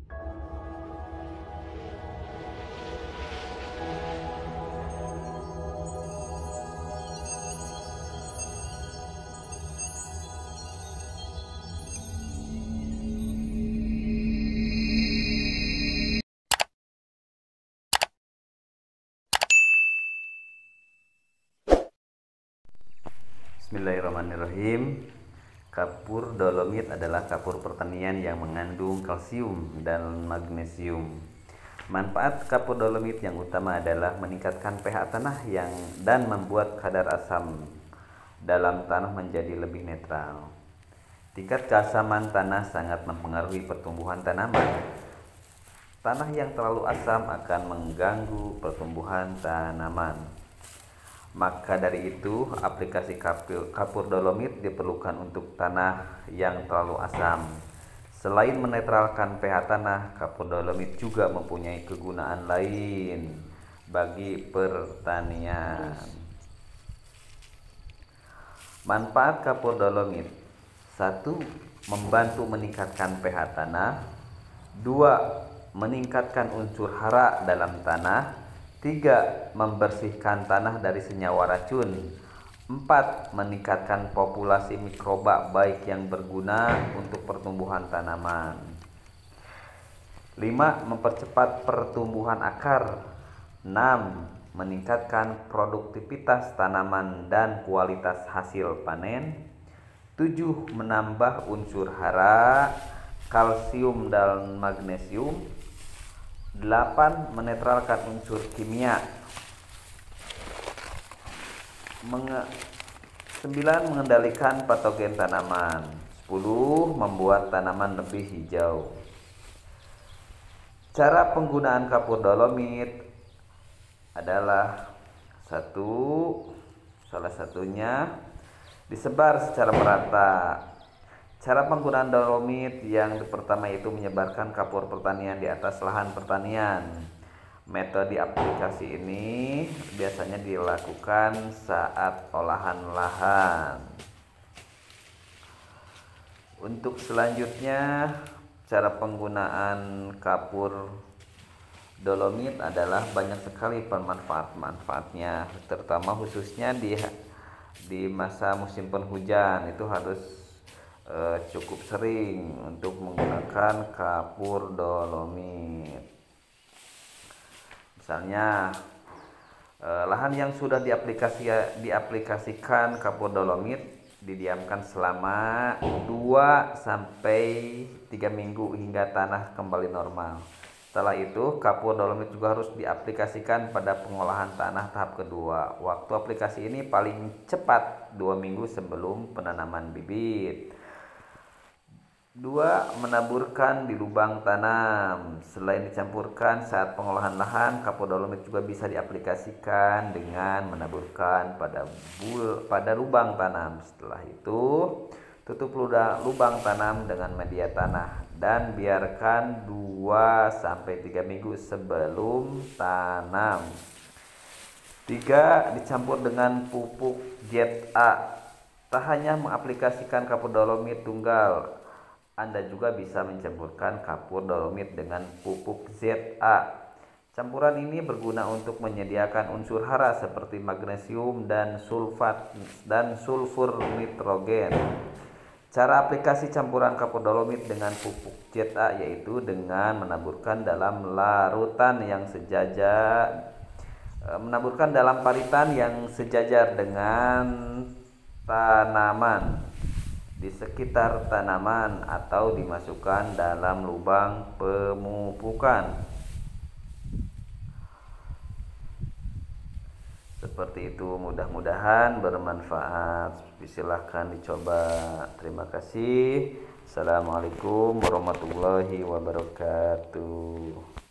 Bismillahirrahmanirrahim. Kapur dolomit adalah kapur pertanian yang mengandung kalsium dan magnesium. Manfaat kapur dolomit yang utama adalah meningkatkan pH tanah dan membuat kadar asam dalam tanah menjadi lebih netral. Tingkat keasaman tanah sangat mempengaruhi pertumbuhan tanaman. Tanah yang terlalu asam akan mengganggu pertumbuhan tanaman. Maka dari itu, aplikasi kapur dolomit diperlukan untuk tanah yang terlalu asam. Selain menetralkan pH tanah, kapur dolomit juga mempunyai kegunaan lain bagi pertanian. Manfaat kapur dolomit: 1. Membantu meningkatkan pH tanah. 2. Meningkatkan unsur hara dalam tanah. 3. Membersihkan tanah dari senyawa racun. 4. Meningkatkan populasi mikroba baik yang berguna untuk pertumbuhan tanaman. 5. Mempercepat pertumbuhan akar. 6. Meningkatkan produktivitas tanaman dan kualitas hasil panen. 7. Menambah unsur hara, kalsium dan magnesium. 8. Menetralkan unsur kimia. 9. Mengendalikan patogen tanaman. 10. Membuat tanaman lebih hijau. Cara penggunaan kapur dolomit adalah salah satunya disebar secara merata. Cara penggunaan dolomit yang pertama itu menyebarkan kapur pertanian di atas lahan pertanian. Metode aplikasi ini biasanya dilakukan saat olahan lahan. Untuk selanjutnya, cara penggunaan kapur dolomit adalah banyak sekali manfaat-manfaatnya, terutama khususnya di masa musim penghujan. Itu harus cukup sering untuk menggunakan kapur dolomit. Misalnya lahan yang sudah diaplikasikan kapur dolomit didiamkan selama 2-3 minggu hingga tanah kembali normal. Setelah itu, kapur dolomit juga harus diaplikasikan pada pengolahan tanah tahap kedua. Waktu aplikasi ini paling cepat 2 minggu sebelum penanaman bibit. 2. Menaburkan di lubang tanam. Selain dicampurkan saat pengolahan lahan, kapur dolomit juga bisa diaplikasikan dengan menaburkan pada lubang tanam. Setelah itu, tutup lubang tanam dengan media tanah dan biarkan 2-3 minggu sebelum tanam. 3. Dicampur dengan pupuk ZA. Tak hanya mengaplikasikan kapur dolomit tunggal, Anda juga bisa mencampurkan kapur dolomit dengan pupuk ZA. Campuran ini berguna untuk menyediakan unsur hara seperti magnesium dan sulfur nitrogen. Cara aplikasi campuran kapur dolomit dengan pupuk ZA yaitu dengan menaburkan dalam paritan yang sejajar dengan tanaman di sekitar tanaman atau dimasukkan dalam lubang pemupukan. Seperti itu, mudah-mudahan bermanfaat. Silahkan dicoba. Terima kasih. Assalamualaikum warahmatullahi wabarakatuh.